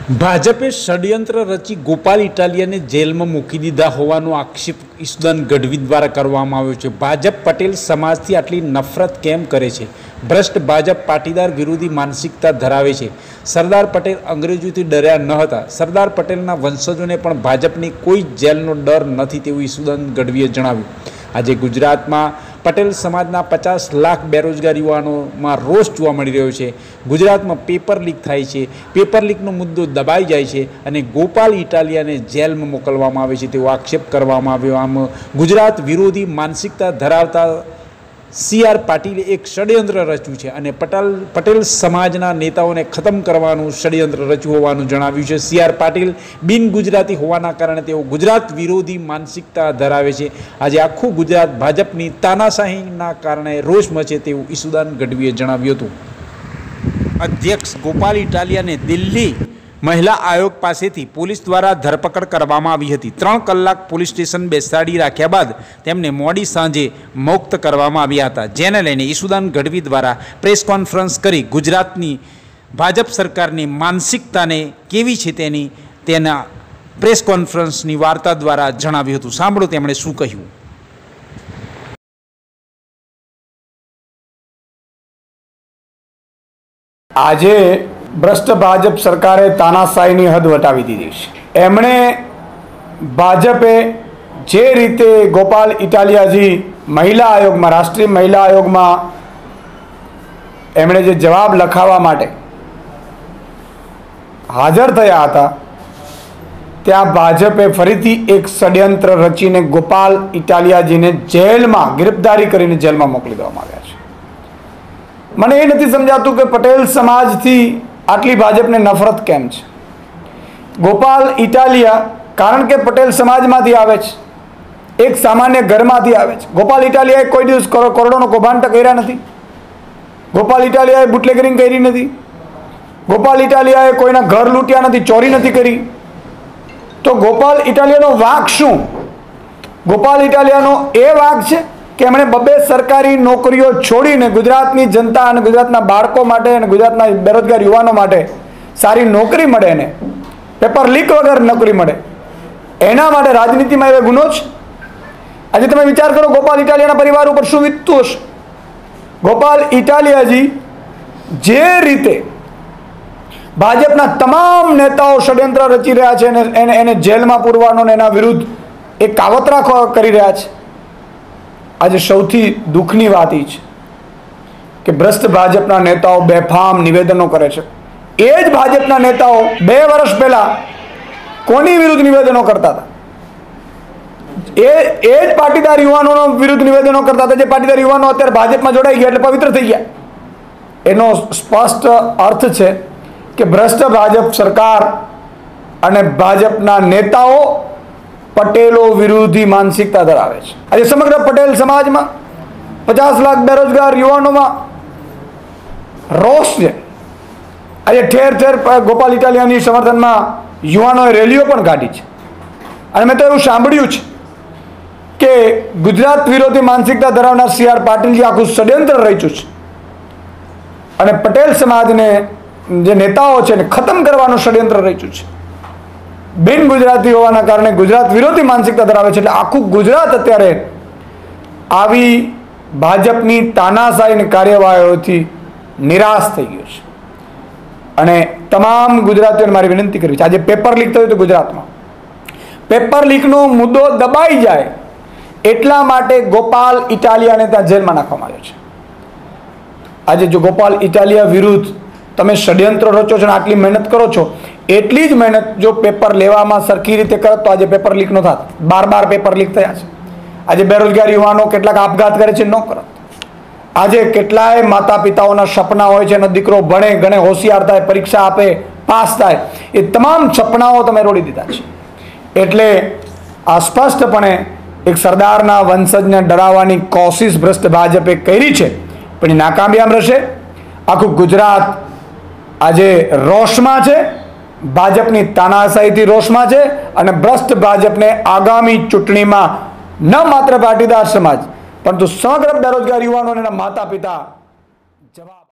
ભાજપે ષડયંત્ર રચી ગોપાલ ઇટાલિયાને જેલમાં મૂકી દીધા હોવાનો આક્ષેપ ઈસુદાન ગઢવી દ્વારા કરવામાં આવ્યો છે। ભાજપ પટેલ સમાજથી આટલી નફરત કેમ કરે છે? ભ્રષ્ટ ભાજપ પાટીદાર વિરોધી માનસિકતા ધરાવે છે। સરદાર પટેલ અંગ્રેજોથી ડર્યા ન હતા। સરદાર પટેલના વંશજોને પણ ભાજપની કોઈ જેલનો ડર નથી તેવું ઈસુદાન ગઢવીએ જણાવ્યું। આજે ગુજરાતમાં પટેલ સમાજના 50 લાખ બેરોજગાર યુવાનોમાં રોષ જોવા મળી રહ્યો છે। ગુજરાતમાં પેપર લીક થાય છે, પેપર લીકનો મુદ્દો દબાઈ જાય છે અને ગોપાલ ઇટાલિયાને જેલમાં મોકલવામાં આવે છે તેવો આક્ષેપ કરવામાં આવ્યો। આમ ગુજરાત વિરોધી માનસિકતા ધરાવતા CR પાટીલે એક ષડયંત્ર રચ્યું છે અને પટેલ સમાજના નેતાઓને ખતમ કરવાનું ષડયંત્ર રચ્યું હોવાનું જણાવ્યું છે। CR પાટીલ બિન ગુજરાતી હોવાના કારણે તેઓ ગુજરાત વિરોધી માનસિકતા ધરાવે છે। આજે આખું ગુજરાત ભાજપની તાનાશાહીના કારણે રોષ મચે તેવું ઈસુદાન ગઢવીએ જણાવ્યું હતું। અધ્યક્ષ ગોપાલ ઇટાલિયાને દિલ્હી મહિલા આયોગ પાસેથી પોલીસ દ્વારા ધરપકડ કરવામાં આવી હતી। 3 કલાક પોલીસ સ્ટેશન બેસાડી રાખ્યા બાદ તેમને મોડી સાંજે મુક્ત કરવામાં આવ્યા હતા, જેને લઈને ઈસુદાન ગઢવી દ્વારા પ્રેસ કોન્ફરન્સ કરી ગુજરાતની ભાજપ સરકારની માનસિકતાને કેવી છે તેના પ્રેસ કોન્ફરન્સની વાર્તા દ્વારા જણાવ્યું હતું। સાંભળો તેમણે શું કહ્યું। આજે ભ્રષ્ટ ભાજપ સરકારે તાનાશાહીની હદ વટાવી દીધી છે। એમણે ભાજપે જે રીતે ગોપાલ ઇટાલિયાજી મહિલા આયોગમાં, રાષ્ટ્રીય મહિલા આયોગમાં એમણે જે જવાબ લખાવવા માટે હાજર થયા હતા, ત્યાં ભાજપે ફરીથી એક ષડયંત્ર રચીને ગોપાલ ઇટાલિયાજીને જેલમાં ગિરફ્તારી કરીને જેલમાં મોકલી દેવામાં આવ્યા છે। મને એ નથી સમજાતું કે પટેલ સમાજથી આટલી ભાજપને નફરત કેમ છે। ગોપાલ ઇટાલિયા કારણ કે પટેલ સમાજમાંથી આવે છે, એક સામાન્ય ઘરમાંથી આવે છે। ગોપાલ ઇટાલિયાએ કોઈ દિવસ કરોડોનો કૌભાંડ કર્યા નથી। ગોપાલ ઇટાલિયાએ બુટલેગરિંગ કરી નથી। ગોપાલ ઇટાલિયાએ કોઈના ઘર લૂંટ્યા નથી, ચોરી નથી કરી। તો ગોપાલ ઇટાલિયાનો વાંક શું? ગોપાલ ઇટાલિયાનો એ વાંક છે કે એમણે 2 સરકારી નોકરીઓ છોડીને ગુજરાતની જનતા અને ગુજરાતના બાળકો માટે અને ગુજરાતના બેરોજગાર યુવાનો માટે સારી નોકરી મળે, ને પેપર લીક વગર નોકરી મળે, એના માટે રાજનીતિમાં એવો ગુનો છે। આજે તમે વિચાર કરો ગોપાલ ઇટાલિયાના પરિવાર ઉપર શું વીતતું હશે। ગોપાલ ઇટાલિયાજી જે રીતે ભાજપના તમામ નેતાઓ ષડયંત્ર રચી રહ્યા છે એને જેલમાં પૂરવાનો ને એના વિરુદ્ધ એક કાવતરા કરી રહ્યા છે। આજે સૌથી દુઃખની વાત એ છે કે ભ્રષ્ટ ભાજપના નેતાઓ બેફામ નિવેદનો કરે છે। એ જ ભાજપના નેતાઓ 2 વર્ષ પહેલા કોની વિરુદ્ધ નિવેદનો કરતા હતા? એ જ પાટીદાર યુવાનોનો વિરુદ્ધ નિવેદનો કરતા હતા, જે પાટીદાર યુવાનો અત્યારે ભાજપમાં જોડાઈ ગયા એટલે પવિત્ર થઈ ગયા। એનો સ્પષ્ટ અર્થ છે કે ભ્રષ્ટ ભાજપ સરકાર અને ભાજપના નેતાઓ પટેલો વિરોધી માનસિકતા ધરાવે છે। આજે સમગ્ર પટેલ સમાજમાં 50 લાખ બેરોજગાર યુવાનોમાં રોષ છે। આજે ઠેર ઠેર ગોપાલ ઇટાલિયાની સમર્થનમાં યુવાનોએ રેલીઓ પણ કાઢી છે। અને મેં તો એવું સાંભળ્યું છે કે ગુજરાત વિરોધી માનસિકતા ધરાવનાર CR પાટીલજી આખું ષડયંત્ર રચ્યું છે અને પટેલ સમાજને જે નેતાઓ છે એને ખતમ કરવાનું ષડયંત્ર રચ્યું છે। બિન ગુજરાતી હોવાના કારણે ગુજરાત વિરોધી માનસિકતા ધરાવે છે। એટલે આખું ગુજરાત અત્યારે આવી ભાજપની તાનાશાહીની કાર્યવાહીઓથી નિરાશ થઈ ગયું છે અને તમામ ગુજરાતીઓને મારી વિનંતી કરવી છે, આજે પેપર લીક થયું હતું ગુજરાતમાં, પેપર લીકનો મુદ્દો દબાઈ જાય એટલા માટે ગોપાલ ઇટાલિયાને ત્યાં જેલમાં નાખવામાં આવ્યો છે। આજે જો ગોપાલ ઇટાલિયા વિરુદ્ધ તમે ષડયંત્ર રચો છો અને આટલી મહેનત કરો છો, એટલી જ મહેનત જો પેપર લેવામાં સરખી રીતે કરત તો આજે પેપર લીક ન થાત। 12 પેપર લીક થયા છે। આજે બેરોજગાર યુવાનો કેટલાક આપઘાત કરે છે, ન કરત। આજે કેટલાય માતા પિતાઓના સપના હોય છે એનો દીકરો ભણે, ગણે, હોશિયાર થાય, પરીક્ષા આપે, પાસ થાય, એ તમામ સપનાઓ તમે રોડી દીધા છે। એટલે આ સ્પષ્ટપણે એક સરદારના વંશજને ડરાવવાની કોશિશ ભ્રષ્ટ ભાજપે કરી છે, પણ એ નાકામયાબ રહેશે। આખું ગુજરાત આજે રોષમાં છે, ભાજપની તાનાશાહીથી રોષમાં છે અને ભ્રષ્ટ ભાજપને આગામી ચૂંટણીમાં ન માત્ર પાટીદાર સમાજ પરંતુ સમગ્ર બેરોજગાર યુવાનો અને માતા પિતા જવાબ